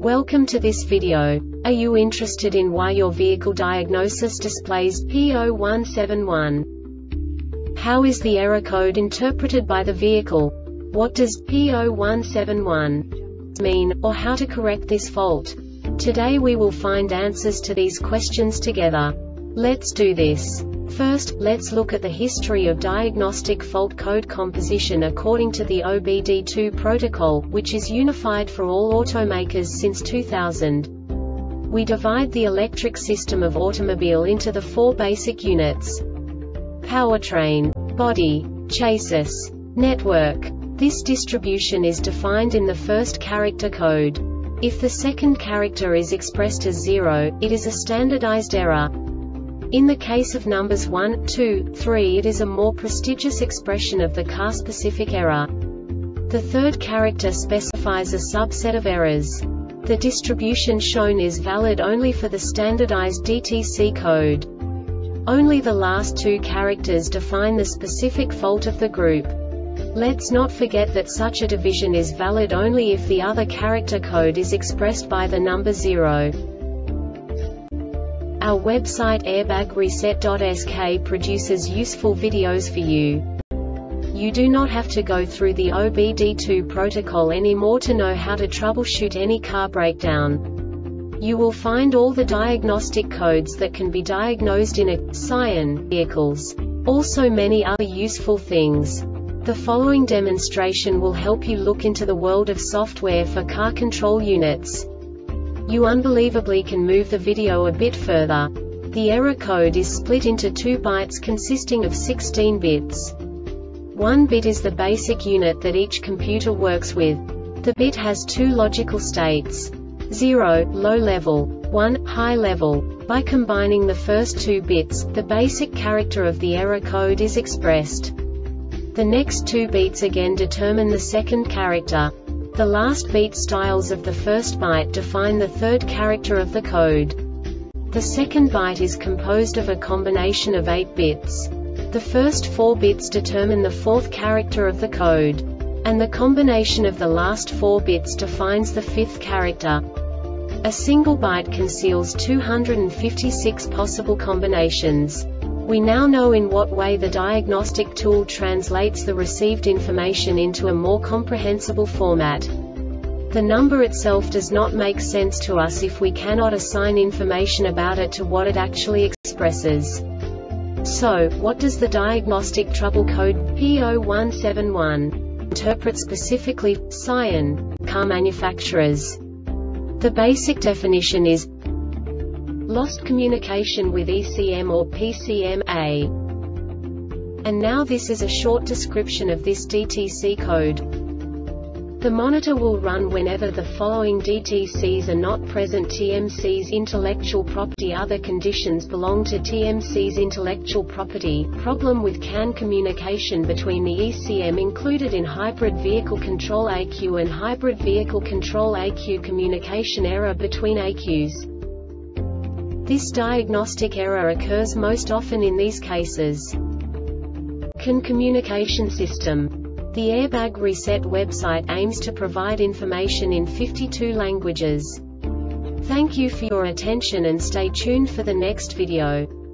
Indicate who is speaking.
Speaker 1: Welcome to this video. Are you interested in why your vehicle diagnosis displays P0171? How is the error code interpreted by the vehicle? What does P0171 mean, or how to correct this fault? Today we will find answers to these questions together. Let's do this. First, let's look at the history of diagnostic fault code composition according to the OBD2 protocol, which is unified for all automakers since 2000. We divide the electric system of automobile into the four basic units: powertrain, body, chassis, network. This distribution is defined in the first character code. If the second character is expressed as 0, it is a standardized error. In the case of numbers 1, 2, 3, it is a more prestigious expression of the car-specific error. The third character specifies a subset of errors. The distribution shown is valid only for the standardized DTC code. Only the last two characters define the specific fault of the group. Let's not forget that such a division is valid only if the other character code is expressed by the number 0. Our website airbagreset.sk produces useful videos for you. You do not have to go through the OBD2 protocol anymore to know how to troubleshoot any car breakdown. You will find all the diagnostic codes that can be diagnosed in a Scion vehicles. Also many other useful things. The following demonstration will help you look into the world of software for car control units. You unbelievably can move the video a bit further. The error code is split into 2 bytes consisting of 16 bits. 1 bit is the basic unit that each computer works with. The bit has 2 logical states: 0, low level, 1, high level. By combining the first 2 bits, the basic character of the error code is expressed. The next 2 beats again determine the second character. The last beat styles of the first byte define the third character of the code. The second byte is composed of a combination of 8 bits. The first 4 bits determine the fourth character of the code. And the combination of the last 4 bits defines the fifth character. A single byte conceals 256 possible combinations. We now know in what way the diagnostic tool translates the received information into a more comprehensible format. The number itself does not make sense to us if we cannot assign information about it to what it actually expresses. So, what does the diagnostic trouble code P0171 interpret specifically for Scion car manufacturers? The basic definition is lost communication with ECM or PCM-A. And now this is a short description of this DTC code. The monitor will run whenever the following DTCs are not present: TMC's intellectual property. Other conditions belong to TMC's intellectual property. Problem with CAN communication between the ECM included in Hybrid Vehicle Control AQ and Hybrid Vehicle Control AQ. Communication error between AQs. This diagnostic error occurs most often in these cases. CAN communication system. The Airbag Reset website aims to provide information in 52 languages. Thank you for your attention and stay tuned for the next video.